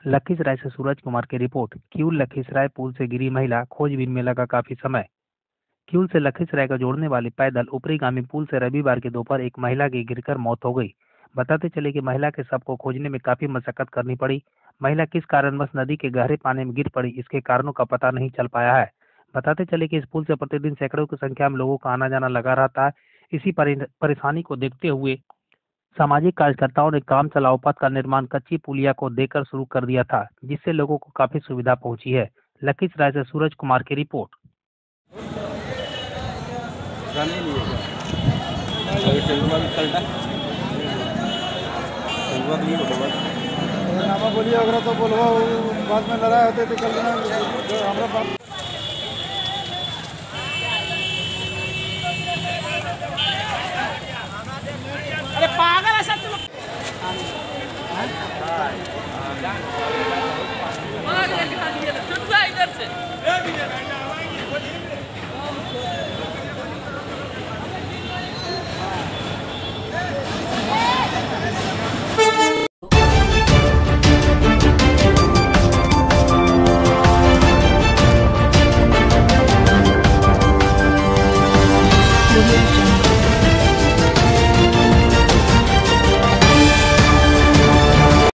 लखीसराय से सूरज कुमार की रिपोर्ट। किऊल लखीसराय पुल से गिरी महिला, खोजबीन में लगा काफी समय। किऊल से लखीसराय को जोड़ने वाली पैदल ऊपरीगामी पुल से रविवार की दोपहर एक महिला की गिरकर मौत हो गई। बताते चले कि महिला के शव को खोजने में काफी मशक्कत करनी पड़ी। महिला किस कारणवश नदी के गहरे पानी में गिर पड़ी, इसके कारणों का पता नहीं चल पाया है। बताते चले कि इस पुल से प्रतिदिन सैकड़ों की संख्या में लोगों का आना जाना लगा रहता है। इसी परेशानी को देखते हुए सामाजिक कार्यकर्ताओं ने काम चलाओ पथ का निर्माण कच्ची पुलिया को देकर शुरू कर दिया था, जिससे लोगों को काफी सुविधा पहुंची है। लखीसराय से सूरज कुमार की रिपोर्ट। बोलिए अगर तो बोलवा बाद में लड़ाई होते तो कल